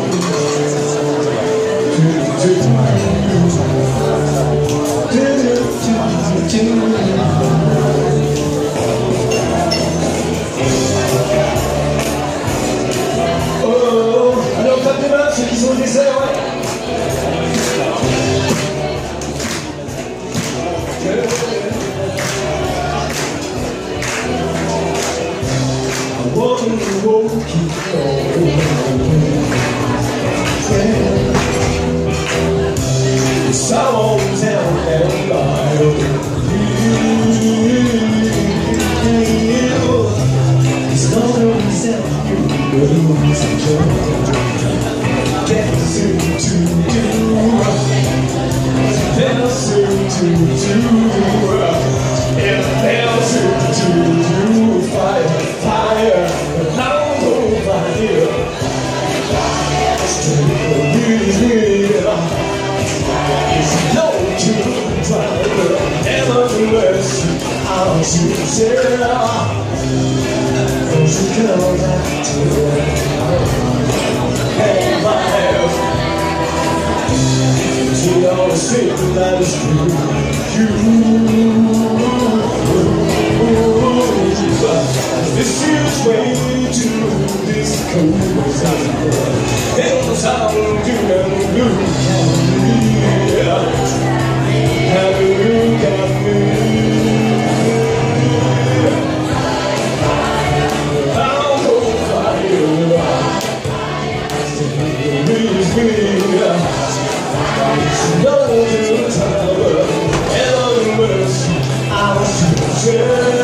Allez, on tape des mains, ceux qui sont au dessert, ouais. Someone's out there alive. It's not always out you, but it was a joy. Dancing to do, dancing to do, and dancing to do. Fire, fire, loud over here. It's no to drive, nevertheless, I'll choose it. Don't you come back to hey, my health. She always said that it's true. This is way to this cold. It's how to do. Have you look at me? I'll go fire. Please me. No time. And the worst, I'll shoot.